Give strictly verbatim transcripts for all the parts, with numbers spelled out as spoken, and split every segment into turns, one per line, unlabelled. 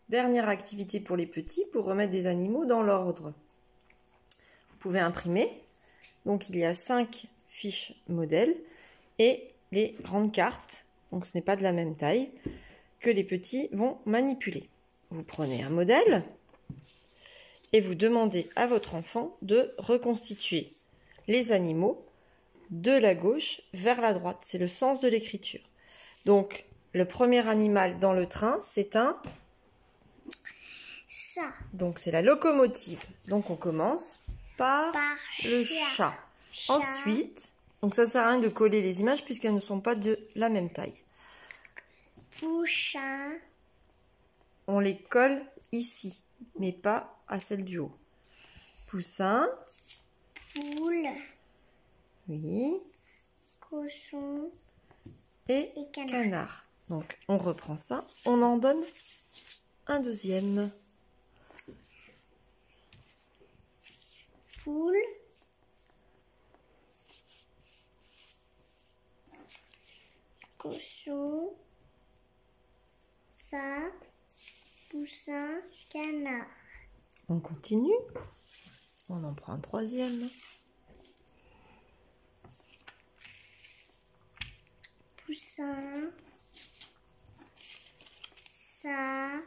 Dernière activité pour les petits, pour remettre des animaux dans l'ordre. Vous pouvez imprimer. Donc, il y a cinq fiches modèles et les grandes cartes, donc ce n'est pas de la même taille, que les petits vont manipuler. Vous prenez un modèle et vous demandez à votre enfant de reconstituer les animaux de la gauche vers la droite. C'est le sens de l'écriture. Donc, le premier animal dans le train, c'est un
chat.
Donc, c'est la locomotive. Donc, on commence par,
Par
le
chat.
chat.
Chat.
Ensuite, donc ça sert à rien de coller les images puisqu'elles ne sont pas de la même taille.
Poussin.
On les colle ici, mais pas à celle du haut. Poussin.
Poule.
Oui.
Cochon.
Et,
Et canard.
canard. Donc, on reprend ça. On en donne un deuxième.
Poule. Cochon. Ça. Poussin. Canard.
On continue. On en prend un troisième.
Poussin. Ça.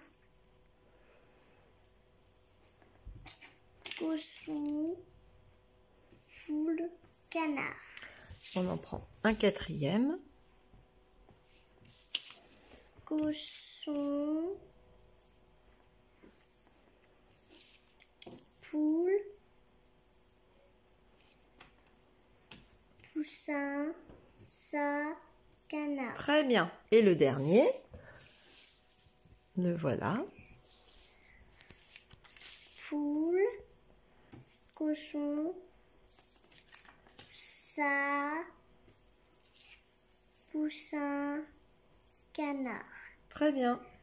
Cochon. Poule. Canard.
On en prend un quatrième.
Cochon. Poule. Poussin. Ça. Canard.
Très bien. Et le dernier, le voilà.
Poule. Cochon. Ça. Poussin. Canard.
Très bien.